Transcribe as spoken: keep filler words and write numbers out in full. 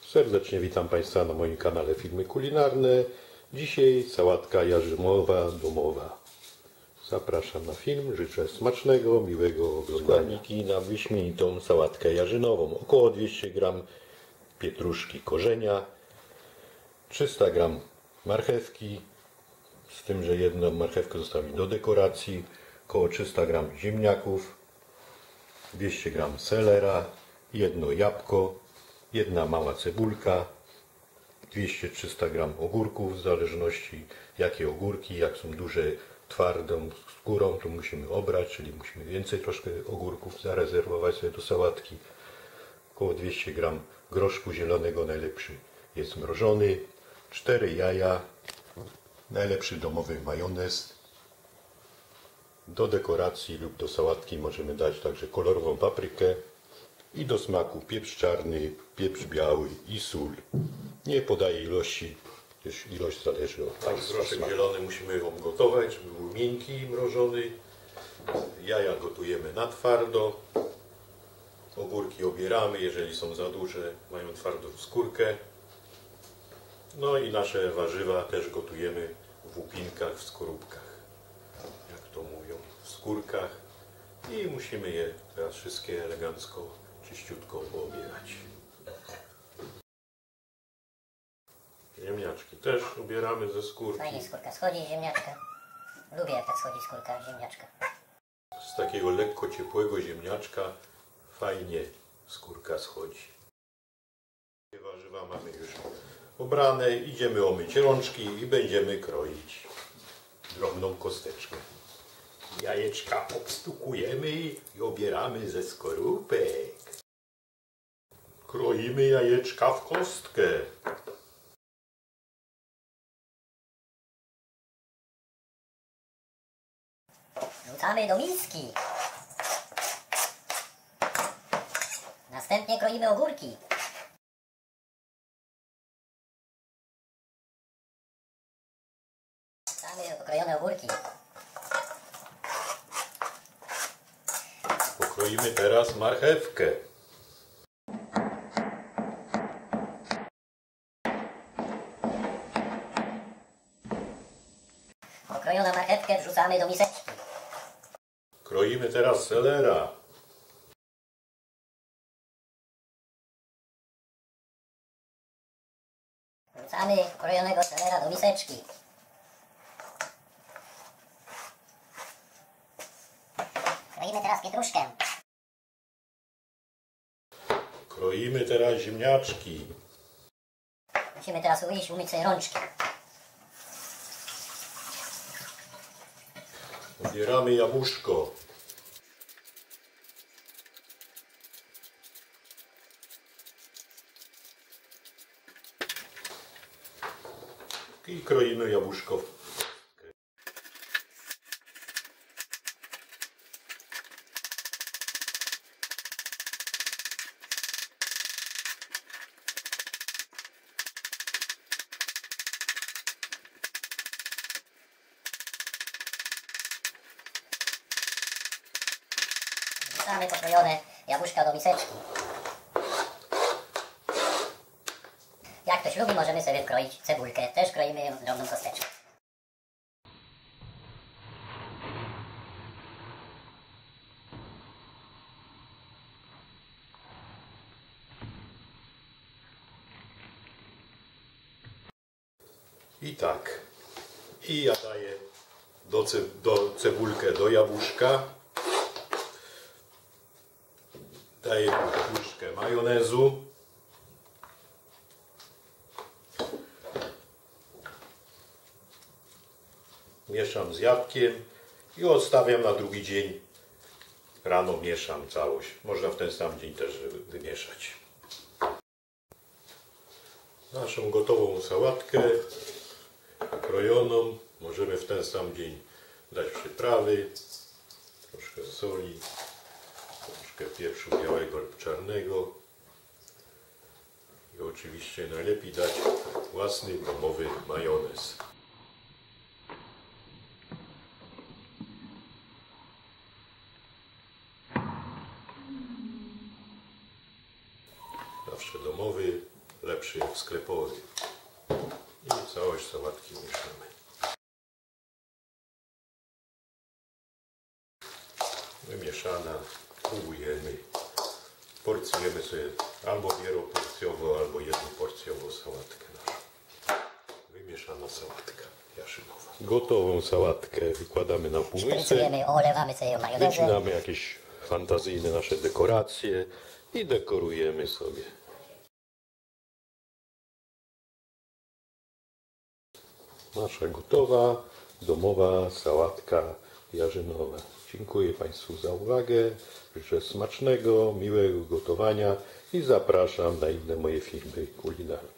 Serdecznie witam Państwa na moim kanale Filmy Kulinarne. Dzisiaj sałatka jarzynowa domowa. Zapraszam na film. Życzę smacznego, miłego oglądania. Składniki na wyśmienitą sałatkę jarzynową. Około dwieście gram pietruszki korzenia, trzysta gram marchewki, z tym, że jedną marchewkę zostawię do dekoracji, około trzysta gram ziemniaków, dwieście gram selera, jedno jabłko, jedna mała cebulka, dwieście do trzystu gram ogórków, w zależności jakie ogórki, jak są duże, twardą skórą, to musimy obrać, czyli musimy więcej troszkę ogórków zarezerwować sobie do sałatki. Około dwieście gram groszku zielonego, najlepszy jest mrożony, cztery jaja, najlepszy domowy majonez. Do dekoracji lub do sałatki możemy dać także kolorową paprykę i do smaku pieprz czarny, pieprz biały i sól. Nie podaję ilości, gdyż ilość zależy od Państwa. Groszek zielony musimy gotować, żeby był miękki i mrożony. Jaja gotujemy na twardo. Ogórki obieramy, jeżeli są za duże, mają twardą skórkę. No i nasze warzywa też gotujemy w łupinkach, w skorupkach, jak to mówią, w skórkach. I musimy je teraz wszystkie elegancko, czyściutko poobierać. Ziemniaczki też ubieramy ze skórki. Fajnie skórka schodzi, ziemniaczka. Lubię, jak tak schodzi skórka ziemniaczka. Z takiego lekko ciepłego ziemniaczka fajnie skórka schodzi. Warzywa mamy już obrane, idziemy umyć rączki i będziemy kroić drobną kosteczkę. Jajeczka obstukujemy i obieramy ze skorupek. Kroimy jajeczka w kostkę. Wrzucamy do miski. Następnie kroimy ogórki. Wrzucamy okrojone ogórki. Pokroimy teraz marchewkę. Okrojoną marchewkę wrzucamy do miseczki. Kroimy teraz selera. Wrzucamy okrojonego selera do miseczki. Kroimy teraz pietruszkę. Kroimy teraz ziemniaczki. Musimy teraz iść umyć sobie rączki. Obieramy jabłuszko. I kroimy jabłuszko. Wrzucamy pokrojone jabłuszka do miseczki. Jak ktoś lubi, możemy sobie wkroić cebulkę. Też kroimy ją w drobną kosteczkę. I tak. I ja daję do, ce do cebulkę do jabłuszka. Daję łyżkę majonezu. Mieszam z jabłkiem i odstawiam na drugi dzień. Rano mieszam całość. Można w ten sam dzień też wymieszać. Naszą gotową sałatkę krojoną możemy w ten sam dzień dać przyprawy, troszkę soli, troszkę pieprzu białego lub czarnego i oczywiście najlepiej dać własny domowy majonez. Zawsze domowy, lepszy jak sklepowy. I całość sałatki mieszamy. Wymieszana, próbujemy. Porcjujemy sobie albo wieloporcjowo, albo jednoporcjowo sałatkę naszą. Wymieszana sałatka jarzynowa. Gotową sałatkę wykładamy na półmisek. Szprycujemy, olewamy sobie ją majonezem. Wycinamy jakieś fantazyjne nasze dekoracje i dekorujemy sobie. Nasza gotowa, domowa sałatka jarzynowa. Dziękuję Państwu za uwagę. Życzę smacznego, miłego gotowania i zapraszam na inne moje filmy kulinarne.